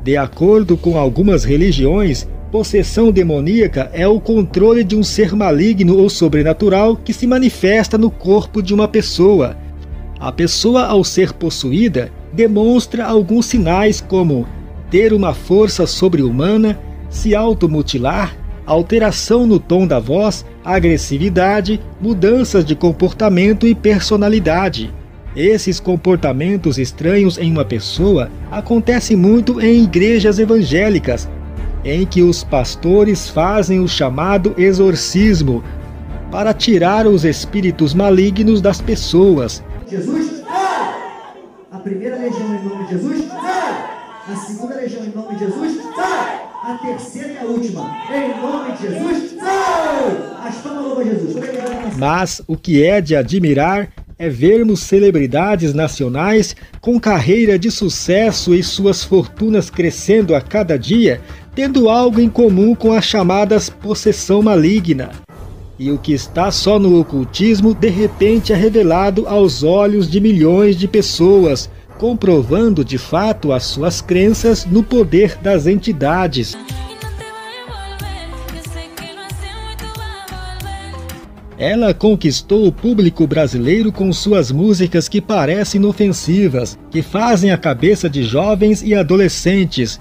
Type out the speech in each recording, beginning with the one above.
De acordo com algumas religiões, possessão demoníaca é o controle de um ser maligno ou sobrenatural que se manifesta no corpo de uma pessoa. A pessoa, ao ser possuída, demonstra alguns sinais como ter uma força sobre-humana, se automutilar, alteração no tom da voz, agressividade, mudanças de comportamento e personalidade. Esses comportamentos estranhos em uma pessoa acontecem muito em igrejas evangélicas, em que os pastores fazem o chamado exorcismo para tirar os espíritos malignos das pessoas. Jesus, sai! A primeira legião em nome de Jesus, sai! A segunda legião em nome de Jesus, sai! A terceira e a última, em nome de Jesus, sai! As palmas louvam Jesus. Mas o que é de admirar é vermos celebridades nacionais com carreira de sucesso e suas fortunas crescendo a cada dia, tendo algo em comum com as chamadas possessão maligna. E o que está só no ocultismo, de repente é revelado aos olhos de milhões de pessoas, comprovando de fato as suas crenças no poder das entidades. Ela conquistou o público brasileiro com suas músicas que parecem inofensivas, que fazem a cabeça de jovens e adolescentes.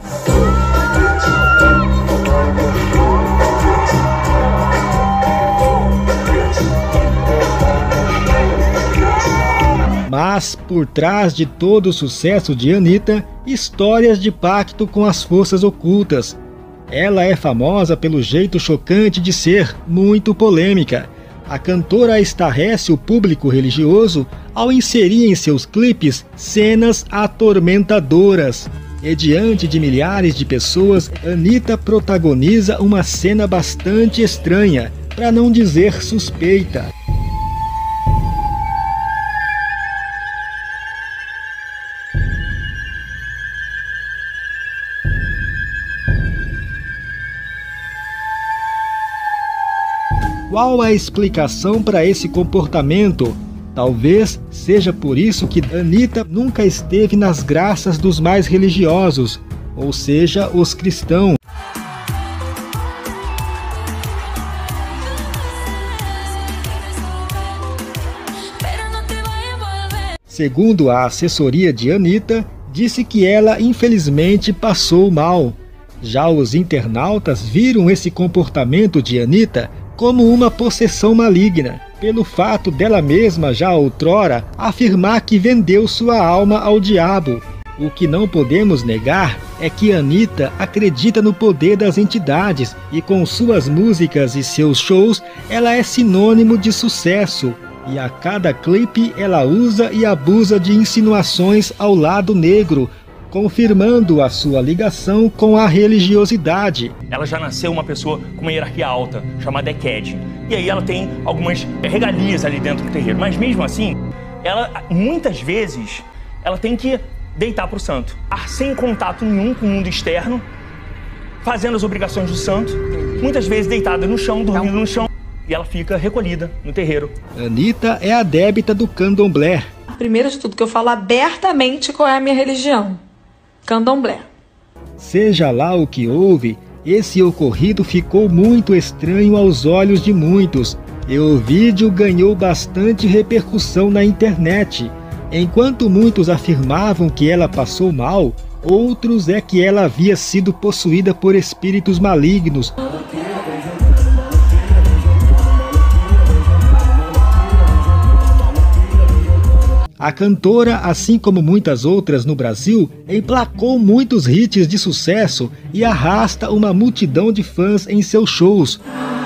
Mas, por trás de todo o sucesso de Anitta, histórias de pacto com as forças ocultas. Ela é famosa pelo jeito chocante de ser, muito polêmica. A cantora estarrece o público religioso ao inserir em seus clipes cenas atormentadoras. E diante de milhares de pessoas, Anitta protagoniza uma cena bastante estranha, para não dizer suspeita. Qual a explicação para esse comportamento? Talvez seja por isso que Anitta nunca esteve nas graças dos mais religiosos, ou seja, os cristãos. Segundo a assessoria de Anitta, disse que ela infelizmente passou mal. Já os internautas viram esse comportamento de Anitta como uma possessão maligna, pelo fato dela mesma já outrora afirmar que vendeu sua alma ao diabo. O que não podemos negar é que Anitta acredita no poder das entidades e com suas músicas e seus shows ela é sinônimo de sucesso. E a cada clipe ela usa e abusa de insinuações ao lado negro, confirmando a sua ligação com a religiosidade. Ela já nasceu uma pessoa com uma hierarquia alta, chamada Eked. E aí ela tem algumas regalias ali dentro do terreiro. Mas mesmo assim, ela muitas vezes ela tem que deitar para o santo, sem contato nenhum com o mundo externo, fazendo as obrigações do santo, muitas vezes deitada no chão, dormindo no chão, e ela fica recolhida no terreiro. Anitta é adepta do candomblé. Primeiro de tudo, que eu falo abertamente qual é a minha religião. Candomblé. Seja lá o que houve, esse ocorrido ficou muito estranho aos olhos de muitos, e o vídeo ganhou bastante repercussão na internet. Enquanto muitos afirmavam que ela passou mal, outros é que ela havia sido possuída por espíritos malignos. A cantora, assim como muitas outras no Brasil, emplacou muitos hits de sucesso e arrasta uma multidão de fãs em seus shows.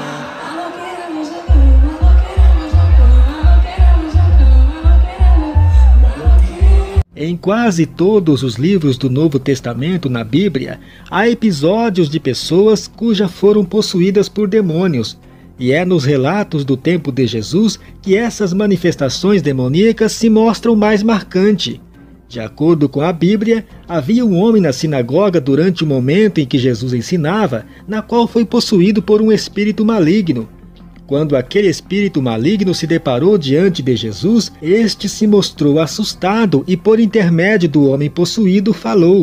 Em quase todos os livros do Novo Testamento na Bíblia, há episódios de pessoas cujas foram possuídas por demônios. E é nos relatos do tempo de Jesus que essas manifestações demoníacas se mostram mais marcantes. De acordo com a Bíblia, havia um homem na sinagoga durante o momento em que Jesus ensinava, na qual foi possuído por um espírito maligno. Quando aquele espírito maligno se deparou diante de Jesus, este se mostrou assustado e, por intermédio do homem possuído, falou: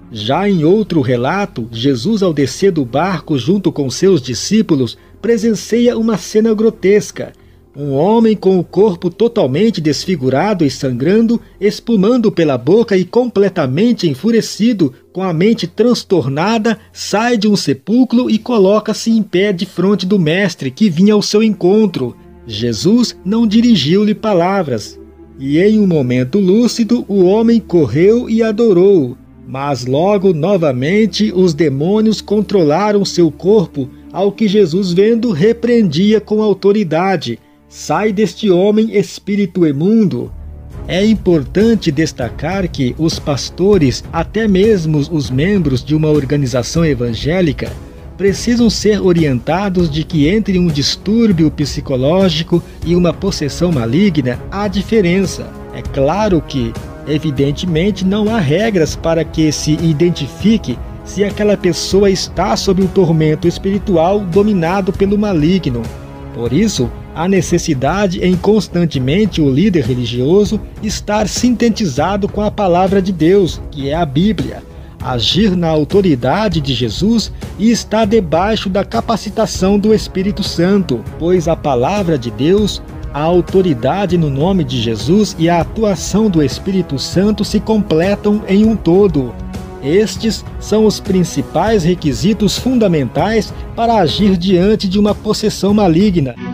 Já em outro relato, Jesus, ao descer do barco junto com seus discípulos, presencia uma cena grotesca. Um homem com o corpo totalmente desfigurado e sangrando, espumando pela boca e completamente enfurecido, com a mente transtornada, sai de um sepulcro e coloca-se em pé de frente do mestre que vinha ao seu encontro. Jesus não dirigiu-lhe palavras. E em um momento lúcido, o homem correu e adorou. Mas logo, novamente, os demônios controlaram seu corpo, ao que Jesus, vendo, repreendia com autoridade: sai deste homem, espírito imundo. É importante destacar que os pastores, até mesmo os membros de uma organização evangélica, precisam ser orientados de que entre um distúrbio psicológico e uma possessão maligna há diferença. É claro que, evidentemente, não há regras para que se identifique se aquela pessoa está sob um tormento espiritual dominado pelo maligno. Por isso, há necessidade em constantemente o líder religioso estar sintetizado com a palavra de Deus, que é a Bíblia, agir na autoridade de Jesus e estar debaixo da capacitação do Espírito Santo, pois a palavra de Deus, a autoridade no nome de Jesus e a atuação do Espírito Santo se completam em um todo. Estes são os principais requisitos fundamentais para agir diante de uma possessão maligna.